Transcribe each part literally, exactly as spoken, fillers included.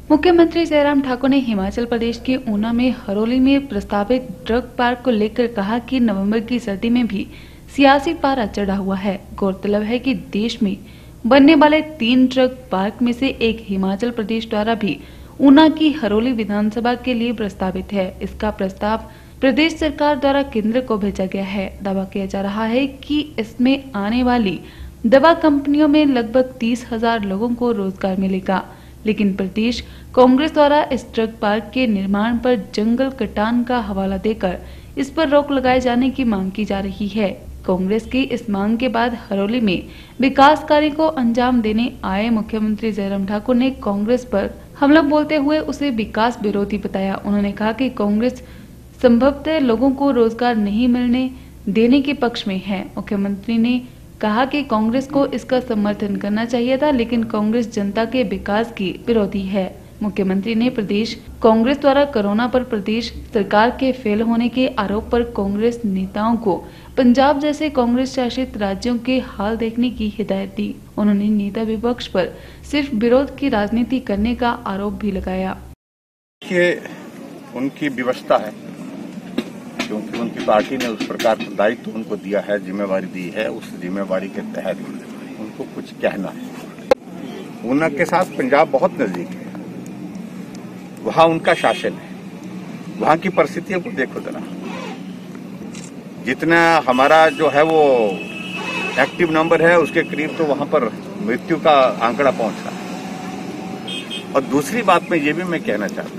मुख्यमंत्री जयराम ठाकुर ने हिमाचल प्रदेश के ऊना में हरोली में प्रस्तावित ड्रग पार्क को लेकर कहा कि नवंबर की सर्दी में भी सियासी पारा चढ़ा हुआ है। गौरतलब है कि देश में बनने वाले तीन ड्रग पार्क में से एक हिमाचल प्रदेश द्वारा भी ऊना की हरोली विधानसभा के लिए प्रस्तावित है। इसका प्रस्ताव प्रदेश सरकार द्वारा केंद्र को भेजा गया है। दावा किया जा रहा है कि इसमें आने वाली दवा कंपनियों में लगभग तीस हजार लोगों को रोजगार मिलेगा, लेकिन प्रदेश कांग्रेस द्वारा इस ड्रग पार्क के निर्माण पर जंगल कटान का हवाला देकर इस पर रोक लगाए जाने की मांग की जा रही है। कांग्रेस की इस मांग के बाद हरोली में विकास कार्य को अंजाम देने आए मुख्यमंत्री जयराम ठाकुर ने कांग्रेस पर हमला बोलते हुए उसे विकास विरोधी बताया। उन्होंने कहा कि कांग्रेस संभवतः लोगों को रोजगार नहीं मिलने देने के पक्ष में है। मुख्यमंत्री ने कहा कि कांग्रेस को इसका समर्थन करना चाहिए था, लेकिन कांग्रेस जनता के विकास की विरोधी है। मुख्यमंत्री ने प्रदेश कांग्रेस द्वारा कोरोना पर प्रदेश सरकार के फेल होने के आरोप पर कांग्रेस नेताओं को पंजाब जैसे कांग्रेस शासित राज्यों के हाल देखने की हिदायत दी। उन्होंने नेता विपक्ष पर सिर्फ विरोध की राजनीति करने का आरोप भी लगाया। ये उनकी व्यवस्था है, क्योंकि उनकी पार्टी ने उस प्रकार का दायित्व उनको दिया है, जिम्मेवारी दी है। उस जिम्मेवारी के तहत उनको कुछ कहना है। ऊना के साथ पंजाब बहुत नजदीक है, वहां उनका शासन है। वहां की परिस्थितियों को देखो जरा, जितना हमारा जो है वो एक्टिव नंबर है उसके करीब तो वहां पर मृत्यु का आंकड़ा पहुंच रहा है। और दूसरी बात में ये भी मैं कहना चाहता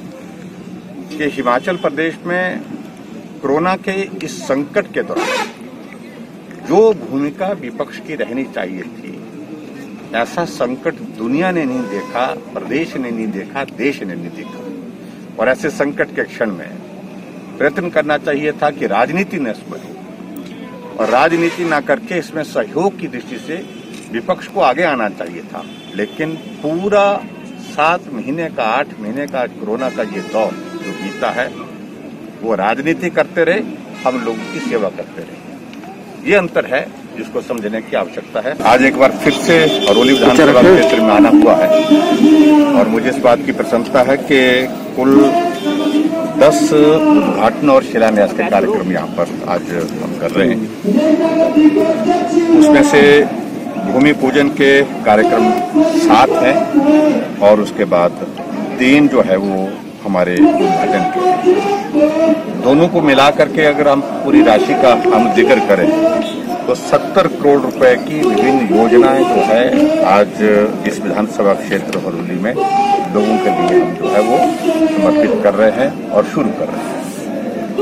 हूं कि हिमाचल प्रदेश में कोरोना के इस संकट के दौरान जो भूमिका विपक्ष की रहनी चाहिए थी, ऐसा संकट दुनिया ने नहीं देखा, प्रदेश ने नहीं देखा, देश ने नहीं देखा। और ऐसे संकट के क्षण में प्रयत्न करना चाहिए था कि राजनीति न इसमें हो, और राजनीति न करके इसमें सहयोग की दृष्टि से विपक्ष को आगे आना चाहिए था। लेकिन पूरा सात महीने का आठ महीने का कोरोना का ये दौर जो बीता है, वो राजनीति करते रहे, हम लोगों की सेवा करते रहे। ये अंतर है जिसको समझने की आवश्यकता है। आज एक बार फिर से हरोली विधानसभा क्षेत्र में आना हुआ है और मुझे इस बात की प्रसन्नता है कि कुल दस उद्घाटन और शिलान्यास के कार्यक्रम यहाँ पर आज हम कर रहे हैं। उसमें से भूमि पूजन के कार्यक्रम सात हैं और उसके बाद तीन जो है वो हमारे उद्घाटन के। दोनों को मिला करके अगर हम पूरी राशि का हम जिक्र करें तो सत्तर करोड़ रुपए की विभिन्न योजनाएं जो है आज इस विधानसभा क्षेत्र हरोली में लोगों के लिए हम जो है वो समर्पित कर रहे हैं और शुरू कर रहे हैं।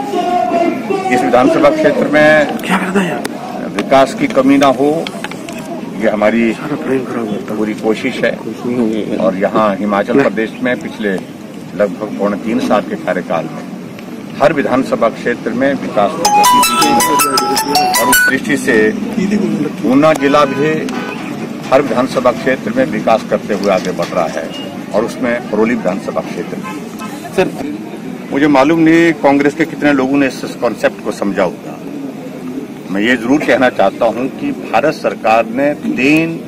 इस विधानसभा क्षेत्र में क्या करना है, विकास की कमी ना हो, ये हमारी पूरी कोशिश है। और यहाँ हिमाचल प्रदेश में पिछले लगभग पौने तीन साल के कार्यकाल में हर विधानसभा क्षेत्र में विकास को गति दी है और उस दृष्टि से ऊना जिला भी हर विधानसभा क्षेत्र में विकास करते हुए आगे बढ़ रहा है और उसमें हरोली विधानसभा क्षेत्र में। सर, मुझे मालूम नहीं कांग्रेस के कितने लोगों ने इस कॉन्सेप्ट को समझा होगा। मैं ये जरूर कहना चाहता हूं कि भारत सरकार ने तीन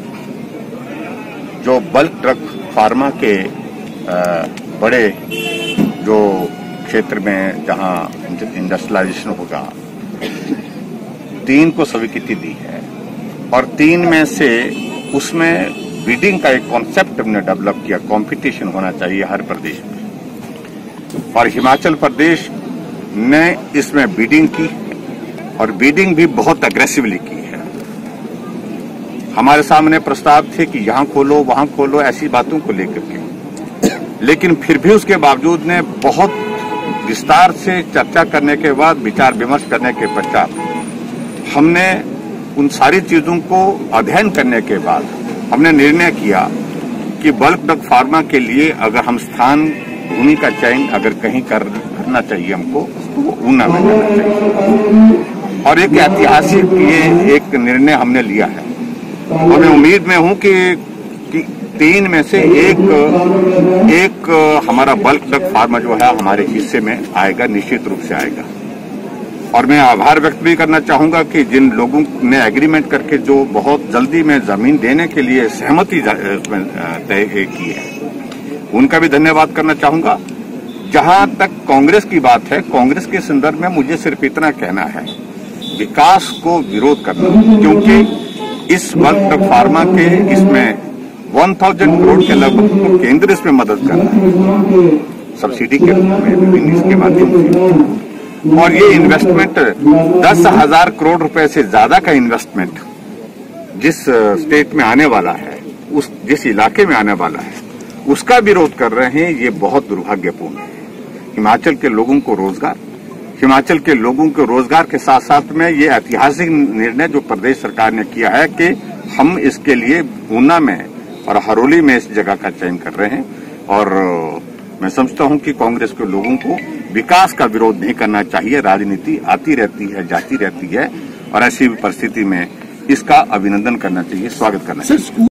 जो बल्क ड्रग फार्मा के आ, बड़े जो क्षेत्र में जहां इंडस्ट्रियलाइजेशन होगा, तीन को स्वीकृति दी है और तीन में से उसमें बिडिंग का एक कॉन्सेप्ट हमने डेवलप किया। कंपटीशन होना चाहिए हर प्रदेश में और हिमाचल प्रदेश ने इसमें बिडिंग की और बिडिंग भी बहुत अग्रेसिवली की है। हमारे सामने प्रस्ताव थे कि यहां खोलो वहां खोलो, ऐसी बातों को लेकर के, लेकिन फिर भी उसके बावजूद ने बहुत विस्तार से चर्चा करने के बाद, विचार विमर्श करने के पश्चात हमने उन सारी चीजों को अध्ययन करने के बाद हमने निर्णय किया कि बल्क ड्रग फार्मा के लिए अगर हम स्थान भूमि का चयन अगर कहीं कर, करना चाहिए हमको, तो वो ऊना में करना चाहिए। और एक ऐतिहासिक ये एक निर्णय हमने लिया है और मैं उम्मीद में हूं कि, कि तीन में से एक एक हमारा बल्क ड्रग फार्मा जो है हमारे हिस्से में आएगा, निश्चित रूप से आएगा। और मैं आभार व्यक्त भी करना चाहूंगा कि जिन लोगों ने एग्रीमेंट करके जो बहुत जल्दी में जमीन देने के लिए सहमति तय की है, उनका भी धन्यवाद करना चाहूंगा। जहां तक कांग्रेस की बात है, कांग्रेस के संदर्भ में मुझे सिर्फ इतना कहना है, विकास को विरोध करना, क्योंकि इस वक्त फार्मा के इसमें एक हज़ार करोड़ के लगभग तो केंद्र इसमें मदद कर रहा है सब्सिडी के रूप में विभिन्न इसके माध्यम से, और ये इन्वेस्टमेंट दस हजार करोड़ रुपए से ज्यादा का इन्वेस्टमेंट जिस स्टेट में आने वाला है, उस जिस इलाके में आने वाला है, उसका विरोध कर रहे हैं। ये बहुत दुर्भाग्यपूर्ण है। हिमाचल के लोगों को रोजगार, हिमाचल के लोगों को रोजगार के साथ साथ में ये ऐतिहासिक निर्णय जो प्रदेश सरकार ने किया है कि हम इसके लिए ऊना में और हरोली में इस जगह का चयन कर रहे हैं। और मैं समझता हूं कि कांग्रेस के लोगों को विकास का विरोध नहीं करना चाहिए। राजनीति आती रहती है, जाती रहती है, और ऐसी परिस्थिति में इसका अभिनंदन करना चाहिए, स्वागत करना चाहिए।